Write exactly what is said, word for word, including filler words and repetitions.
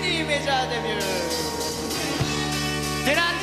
にメジャーデビュー。テラン